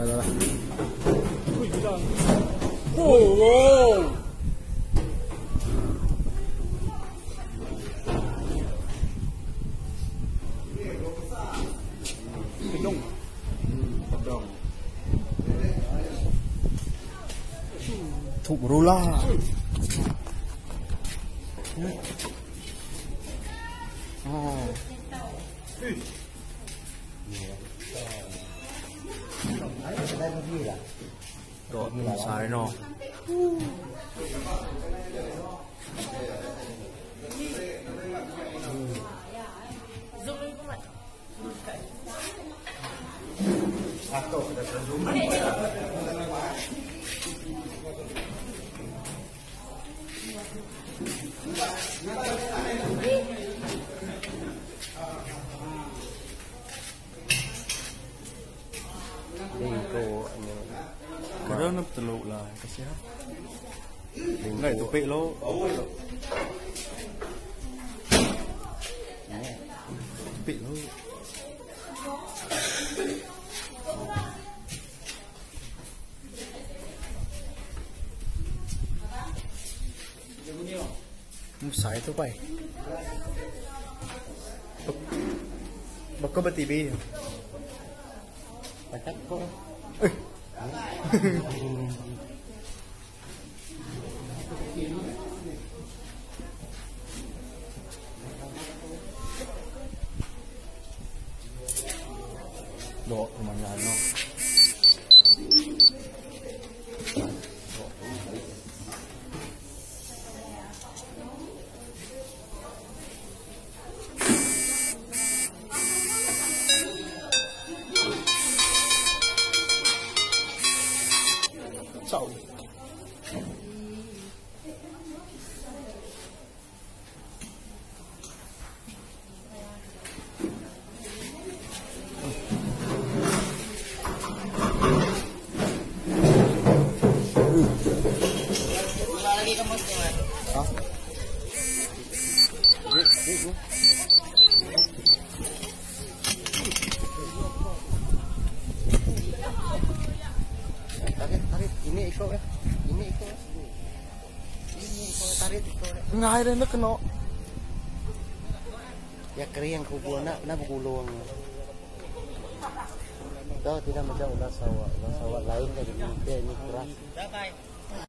来来。哦。đông. Đông. Thủ Rola. Đó, xài nó. Kadang nak teluk lah, kasihan. Enggak itu pek lo. Pek lo. Musai tu pai. Baka ba TV? Patak ko. Độ mà nhà nó. Chậu. Tarik, ini ikut ya. Ini ikut. Ini ikut tarik ikut. Ngai dah nak kena. Ya kering yang kubur nak bergulung. Tahu tidak macam ulas sawah lain dari ini keras.